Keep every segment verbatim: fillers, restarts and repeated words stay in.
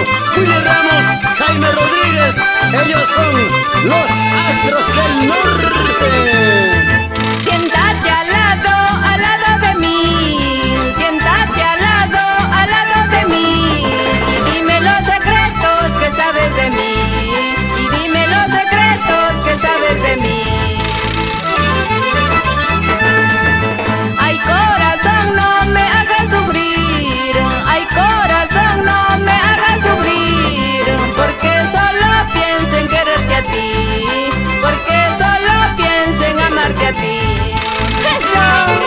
Willy Ramos, Jaime Rodríguez, ellos son los Astros del Norte. Siéntate al lado, al lado de mí, siéntate al lado, al lado de mí, y dime los secretos que sabes de mí, y dime los secretos que sabes de mí. Ay, corazón, no me hagas sufrir, ay, corazón, no me hagas sufrir, porque solo pienso en quererte a ti, porque solo pienso en amarte a ti. ¡Eso!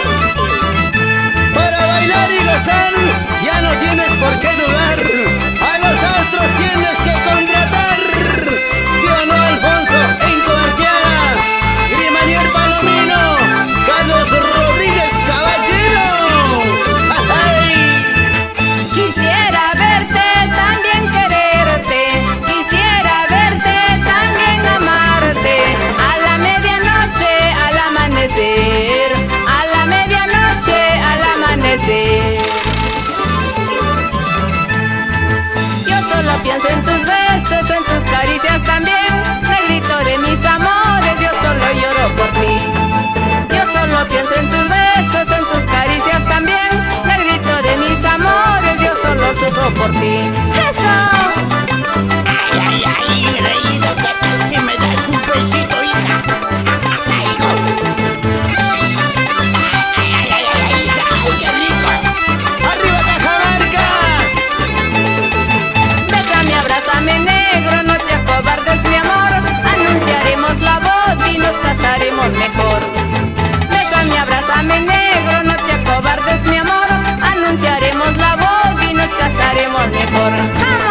Para bailar y gozar, ya no tienes por qué dudar. A los Astros tienes que contratar. ¿Sí o no, Alfonso? En Coarteada, Grimanier Palomino, Carlos Rodríguez Caballero. ¡Ay! Quisiera verte, también quererte, quisiera verte, también amarte. A la medianoche, al amanecer, a la medianoche, al amanecer. Yo solo pienso en tus besos, en tus caricias también, negrito de mis amores, yo solo lloro por ti. Yo solo pienso en tus besos, en tus caricias también, negrito de mis amores, yo solo sufro por ti. ¡Eso! Ay, ay, ay, reído, ¿qué tal si me das un besito, hija? Ay, go. Ay, ay, ay, ay, hija, ay, qué rico. ¡Arriba Cajamarca! Bésame, abrázame, negro, no te acobardes, mi amor. Anunciaremos la boda y nos casaremos mejor. Bésame, abrázame, negro, no te acobardes, mi amor. Anunciaremos la boda y nos casaremos mejor. ¡Ja!